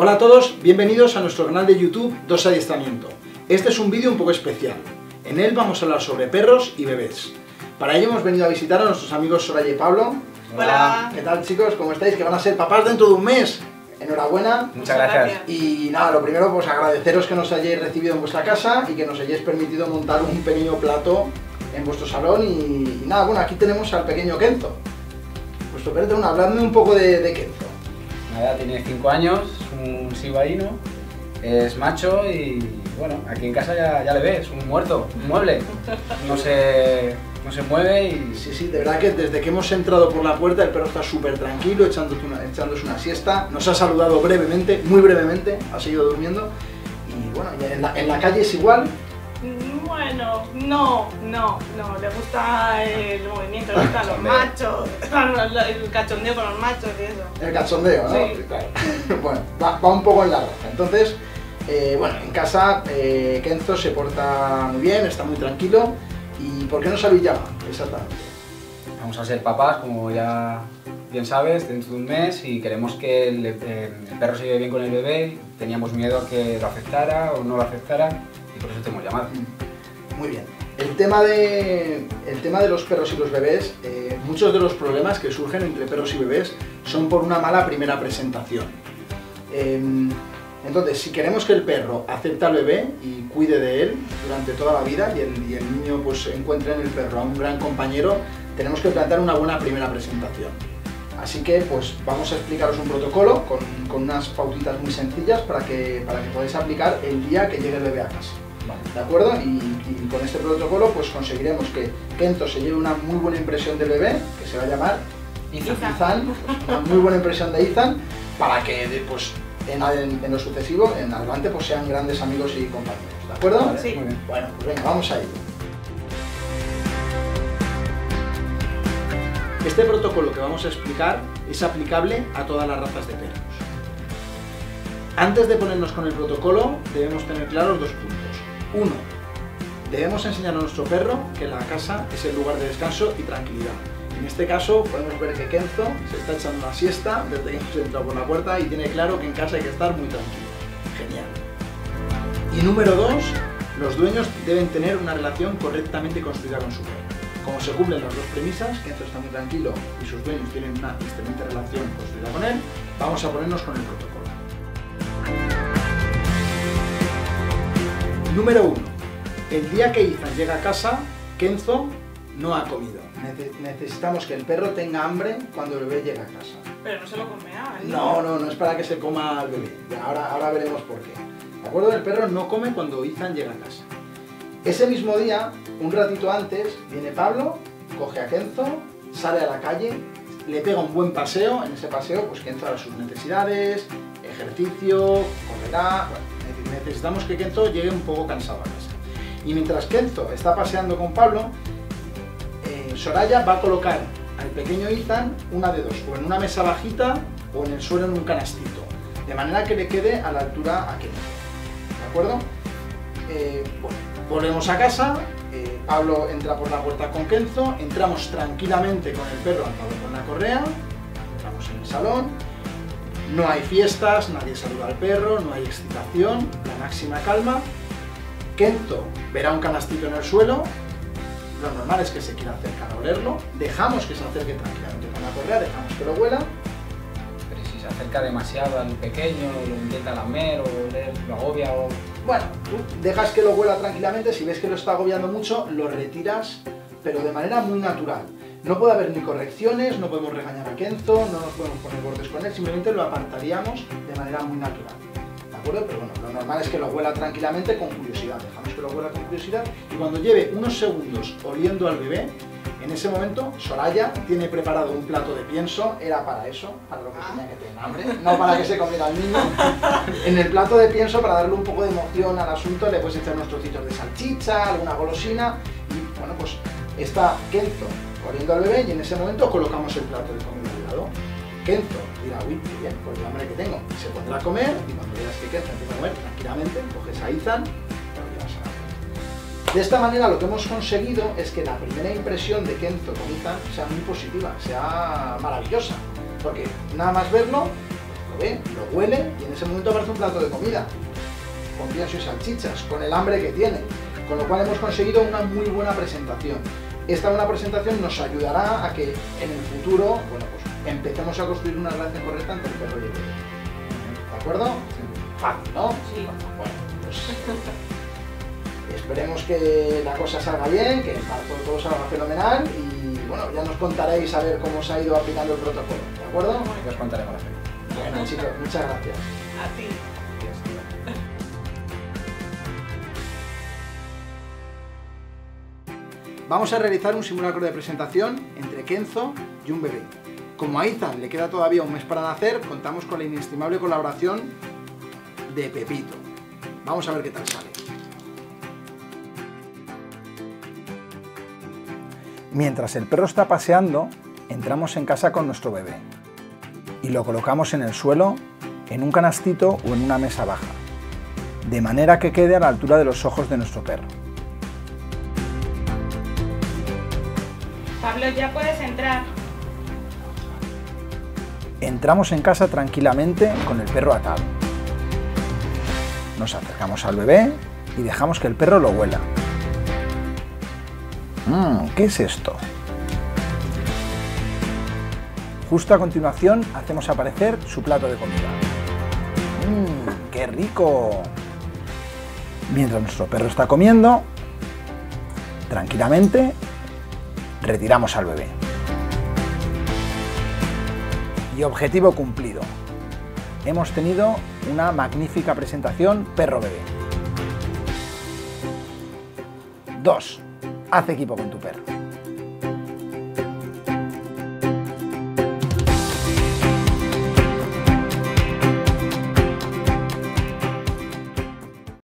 Hola a todos, bienvenidos a nuestro canal de YouTube Dos Adiestramiento. Este es un vídeo un poco especial. En él vamos a hablar sobre perros y bebés. Para ello hemos venido a visitar a nuestros amigos Soraya y Pablo. Hola. ¿Qué tal, chicos? ¿Cómo estáis? Que van a ser papás dentro de un mes. Enhorabuena. Muchas gracias. Y nada, lo primero, pues agradeceros que nos hayáis recibido en vuestra casa y que nos hayáis permitido montar un pequeño plato en vuestro salón. Y nada, bueno, aquí tenemos al pequeño Kenzo. Vuestro perro, habladme un poco de Kenzo. Nada, tiene 5 años, es un sibaíno, es macho y bueno, aquí en casa ya le ves, un muerto, un mueble. No se mueve y... Sí, de verdad que desde que hemos entrado por la puerta el perro está súper tranquilo, echándose una siesta. Nos ha saludado brevemente, muy brevemente, ha seguido durmiendo. Y bueno, en la calle es igual. Bueno, no, le gusta el movimiento, le gustan los machos, el cachondeo con los machos y eso. El cachondeo, ¿no? Sí. Claro. Bueno, va un poco en la raza. Entonces, bueno, en casa Kenzo se porta muy bien, está muy tranquilo. ¿Y por qué no sabéis llamar? Exactamente. Vamos a ser papás, como ya bien sabes, dentro de un mes y queremos que el perro se lleve bien con el bebé. Teníamos miedo a que lo afectara o no lo afectara y por eso te hemos llamado. Muy bien. El tema de los perros y los bebés, muchos de los problemas que surgen entre perros y bebés son por una mala primera presentación. Entonces, si queremos que el perro acepte al bebé y cuide de él durante toda la vida y el niño pues encuentre en el perro a un gran compañero, tenemos que plantear una buena primera presentación. Así que pues vamos a explicaros un protocolo con unas pautitas muy sencillas para que podáis aplicar el día que llegue el bebé a casa. ¿De acuerdo? Y con este protocolo pues conseguiremos que Kenzo se lleve una muy buena impresión del bebé, que se va a llamar Ethan, pues, una muy buena impresión de Ethan, para que pues, en lo sucesivo, en adelante, pues sean grandes amigos y compañeros. ¿De acuerdo? Sí. Muy bien. Bueno, pues venga, vamos a ello. Este protocolo que vamos a explicar es aplicable a todas las razas de perros. Antes de ponernos con el protocolo, debemos tener claros dos puntos. Uno, debemos enseñar a nuestro perro que la casa es el lugar de descanso y tranquilidad. En este caso podemos ver que Kenzo se está echando una siesta desde que hemos entrado por la puerta y tiene claro que en casa hay que estar muy tranquilo. Genial. Y número dos, los dueños deben tener una relación correctamente construida con su perro. Como se cumplen las dos premisas, Kenzo está muy tranquilo y sus dueños tienen una excelente relación construida con él, vamos a ponernos con el protocolo. Número 1. El día que Ethan llega a casa, Kenzo no ha comido. Necesitamos que el perro tenga hambre cuando el bebé llega a casa. Pero no se lo comea. No es para que se coma al bebé. Ahora veremos por qué. ¿De acuerdo? El perro no come cuando Ethan llega a casa. Ese mismo día, un ratito antes, viene Pablo, coge a Kenzo, sale a la calle, le pega un buen paseo. En ese paseo, pues Kenzo hará sus necesidades, ejercicio, correrá. Bueno, necesitamos que Kenzo llegue un poco cansado a casa. Y mientras Kenzo está paseando con Pablo, Soraya va a colocar al pequeño Ethan una de dos, o en una mesa bajita o en el suelo en un canastito, de manera que le quede a la altura a Kenzo. ¿De acuerdo? Bueno, volvemos a casa, Pablo entra por la puerta con Kenzo, entramos tranquilamente con el perro atado con la correa, entramos en el salón, no hay fiestas, nadie saluda al perro, no hay excitación, la máxima calma. Kenzo verá un canastito en el suelo, lo normal es que se quiera acercar a olerlo, dejamos que se acerque tranquilamente con la correa, dejamos que lo huela. Pero si se acerca demasiado al pequeño, lo intenta lamer o oler, lo agobia o... Bueno, tú dejas que lo huela tranquilamente, si ves que lo está agobiando mucho, lo retiras, pero de manera muy natural. No puede haber ni correcciones, no podemos regañar a Kenzo, no nos podemos poner bordes con él, simplemente lo apartaríamos de manera muy natural. ¿De acuerdo? Pero bueno, lo normal es que lo huela tranquilamente con curiosidad. Dejamos que lo huela con curiosidad y cuando lleve unos segundos oliendo al bebé, en ese momento Soraya tiene preparado un plato de pienso, era para eso, para lo que tenía que tener hambre, no para que se comiera el niño. En el plato de pienso, para darle un poco de emoción al asunto, le puedes echar unos trocitos de salchicha, alguna golosina y bueno, pues está Kenzo oliendo al bebé y en ese momento colocamos el plato de comida al lado. Kenzo dirá, uy, qué bien, por el hambre que tengo. Se pondrá a comer y cuando veas que Kenzo empieza a comer tranquilamente, coges a Ethan y lo llevas a la mesa. De esta manera lo que hemos conseguido es que la primera impresión de Kenzo con Ethan sea muy positiva, sea maravillosa. Porque nada más verlo, lo ve, lo huele y en ese momento aparece un plato de comida, con pienso y salchichas, con el hambre que tiene, con lo cual hemos conseguido una muy buena presentación. Esta buena presentación nos ayudará a que en el futuro, bueno, pues empecemos a construir una relación correcta entre el perro y el bebé. ¿De acuerdo? Fácil, ¿no? Sí. Bueno, pues esperemos que la cosa salga bien, que el parto todo salga fenomenal y bueno, ya nos contaréis a ver cómo se ha ido aplicando el protocolo, ¿de acuerdo? Ya os contaremos la fecha. Bueno chicos, muchas gracias. A ti. Vamos a realizar un simulacro de presentación entre Kenzo y un bebé. Como a Ethan le queda todavía un mes para nacer, contamos con la inestimable colaboración de Pepito. Vamos a ver qué tal sale. Mientras el perro está paseando, entramos en casa con nuestro bebé y lo colocamos en el suelo, en un canastito o en una mesa baja, de manera que quede a la altura de los ojos de nuestro perro. Pablo, ya puedes entrar. Entramos en casa tranquilamente con el perro atado. Nos acercamos al bebé y dejamos que el perro lo huela. ¿Qué es esto? Justo a continuación hacemos aparecer su plato de comida. ¡Qué rico! Mientras nuestro perro está comiendo, tranquilamente retiramos al bebé. Y objetivo cumplido. Hemos tenido una magnífica presentación perro-bebé. 2. Haz equipo con tu perro.